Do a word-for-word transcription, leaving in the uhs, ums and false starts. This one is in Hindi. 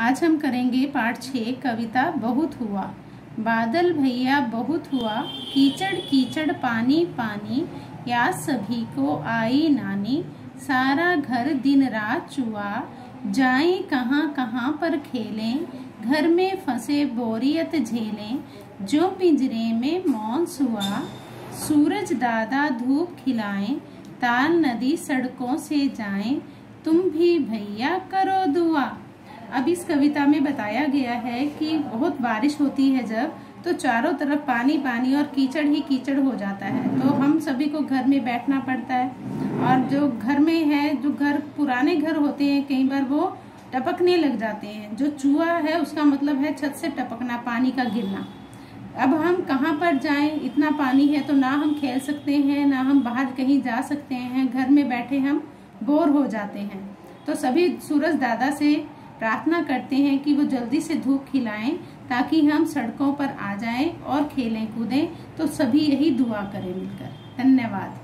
आज हम करेंगे पाठ छः कविता बहुत हुआ। बादल भैया बहुत हुआ, कीचड़ कीचड़ पानी पानी, याद सभी को आई नानी, सारा घर दिन रात चुआ, जाएं कहाँ कहाँ पर खेलें, घर में फंसे बोरियत झेलें, जो पिंजरे में मौन हुआ, सूरज दादा धूप खिलाएं, ताल नदी सड़कों से जाएं, तुम भी भैया करो दुआ। अब इस कविता में बताया गया है कि बहुत बारिश होती है जब, तो चारों तरफ पानी पानी और कीचड़ ही कीचड़ हो जाता है, तो हम सभी को घर में बैठना पड़ता है। और जो घर में है, जो घर पुराने घर होते हैं, कई बार वो टपकने लग जाते हैं। जो चूहा है उसका मतलब है छत से टपकना, पानी का गिरना। अब हम कहाँ पर जाएं, इतना पानी है तो ना हम खेल सकते हैं, ना हम बाहर कहीं जा सकते हैं, घर में बैठे हम बोर हो जाते हैं। तो सभी सूरज दादा से प्रार्थना करते हैं कि वो जल्दी से धूप खिलाएं ताकि हम सड़कों पर आ जाएं और खेलें कूदें। तो सभी यही दुआ करें मिलकर। धन्यवाद।